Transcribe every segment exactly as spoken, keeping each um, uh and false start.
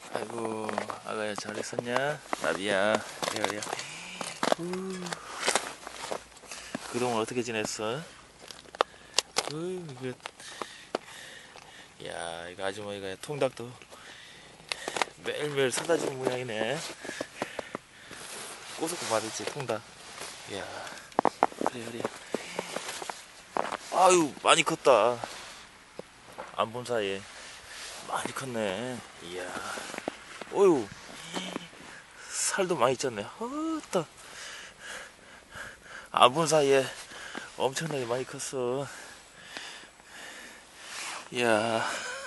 아이고, 아가야 잘 있었냐? 나비야. 그래, 그래. 우, 그동안 어떻게 지냈어? 우, 이거, 야, 이거 아주머니가 통닭도 매일매일 사다 주는 모양이네. 꼬숩고 맛있지, 통닭. 야, 그래, 그래. 아유, 많이 컸다. 안 본 사이에. 많이 컸네. 이야. 어유, 살도 많이 쪘네. 헛다. 안 본 사이에 엄청나게 많이 컸어. 이야.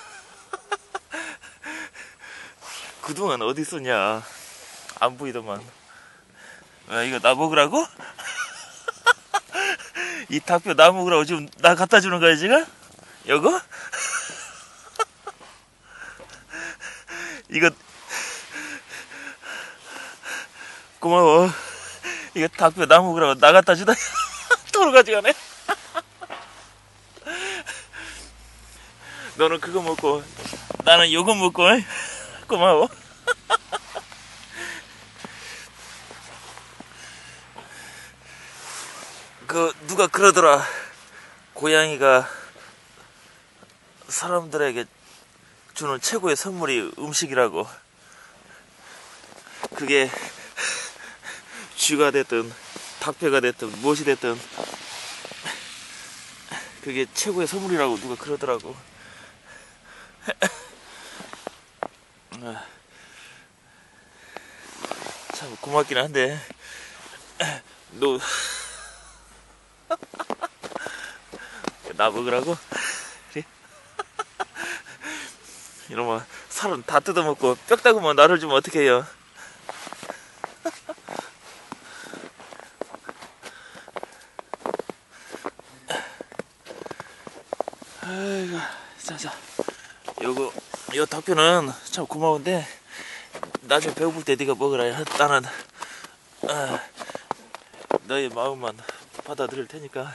그동안 어디 있었냐? 안 보이더만. 야, 이거 나 먹으라고? 이 닭뼈 나 먹으라고 지금 나 갖다 주는 거야, 지금? 이거? 이거, 고마워. 이거 닭뼈 나 먹으라고 나 갖다 주다. 도로 가져가네. 너는 그거 먹고, 나는 요거 먹고, 고마워. 그, 누가 그러더라. 고양이가 사람들에게 주는 최고의 선물이 음식이라고. 그게 쥐가 됐든 닭뼈가 됐든 무엇이 됐든 그게 최고의 선물이라고 누가 그러더라고. 참 고맙긴 한데 너 나 먹으라고? 그래? 이놈아, 살은 다 뜯어먹고 뼈다구만 나를 주면 어떡해요? 아이고, 자자, 요거 요 닭뼈는 참 고마운데 나중에 배고플 때 네가 먹으라. 나는 아, 너의 마음만 받아들일 테니까.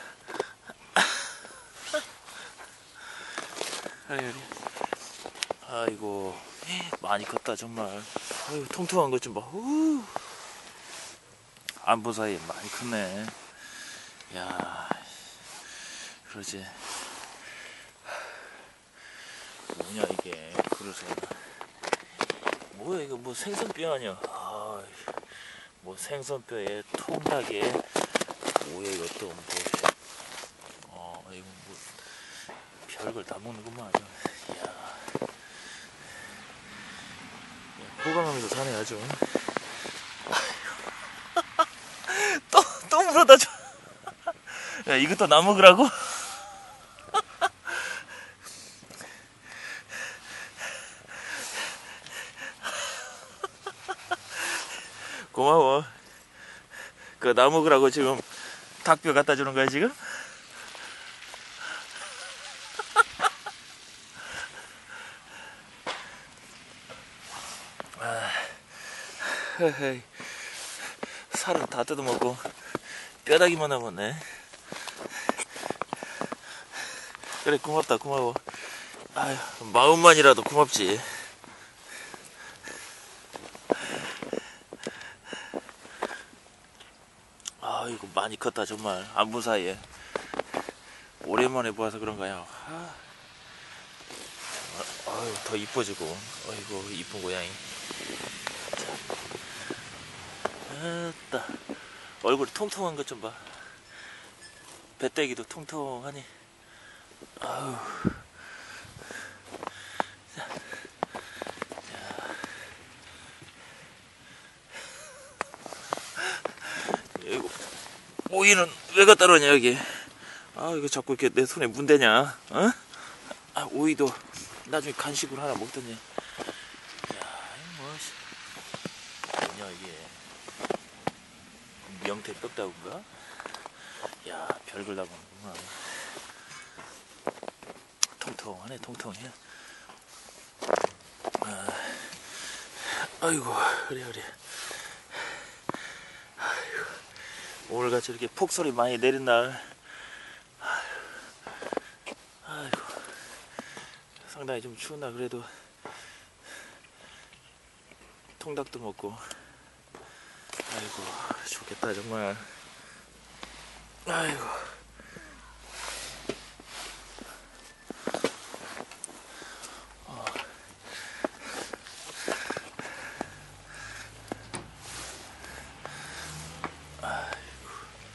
아이고, 많이 컸다 정말. 아이고, 통통한 것 좀 봐. 안 본 사이에 많이 컸네. 야, 그러지. 뭐냐 이게 그릇에. 뭐야 이거, 뭐 생선뼈 아니야? 아, 뭐 생선뼈에 통닭에 뭐야 이거 또 뭐. 어, 이거 뭐 별걸 다 먹는구만. 이야. 호강하면서 사네 아주. 또, 또 물어다 줘. 야, 이것도 나 먹으라고? 고마워. 그 나 먹으라고 지금 닭뼈 갖다 주는 거야 지금? 아, 헤헤이. 살은 다 뜯어먹고 뼈다귀만 남았네. 그래, 고맙다, 고마워. 아유, 마음만이라도 고맙지. 아, 이거 많이 컸다 정말. 안 본 사이에. 오랜만에 보아서 그런가요? 아, 아유, 더 이뻐지고. 아이고, 이쁜 고양이. 아따, 얼굴이 통통한 것 좀 봐. 배때기도 통통하니. 아우. 자, 자. 이거 오이는 왜 갖다 놓냐 여기? 아, 이거 자꾸 이렇게 내 손에 문대냐? 어? 아, 오이도 나중에 간식으로 하나 먹더니. 야, 뭐 뭐냐 이게? 명태 뼈다구인가? 야, 별걸 다 먹는구나. 통통하네, 통통해. 아, 아이고, 그래, 그래. 아이고, 오늘같이 이렇게 폭설이 많이 내린 날, 아이고, 상당히 좀 추운 날, 그래도 통닭도 먹고. 아이고 좋겠다 정말. 아이고. 어. 아이고.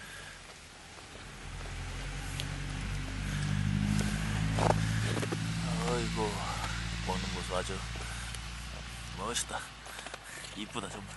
아이고 먹는 모습 아주 멋있다. 이쁘다 정말.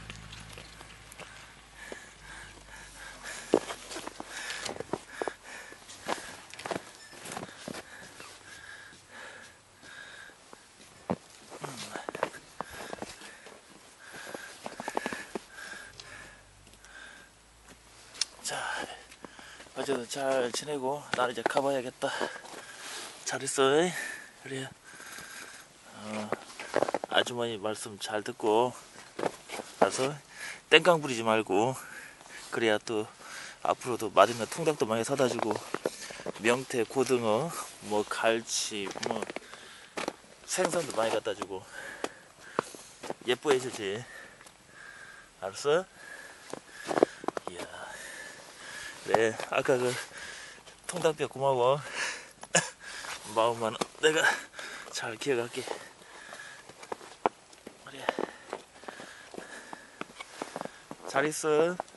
자, 어제도 잘 지내고 나는 이제 가봐야겠다. 잘 있어. 그래. 어, 아주머니 말씀 잘 듣고 가서 땡깡 부리지 말고, 그래야 또 앞으로도 맛있는 통닭도 많이 사다 주고 명태, 고등어, 뭐 갈치, 뭐 생선도 많이 갖다 주고 예뻐해 주지. 알았어? 이야. 그래, 아까 그 통닭뼈 고마워. 마음만 내가 잘 기억할게. 그래. 잘 있어.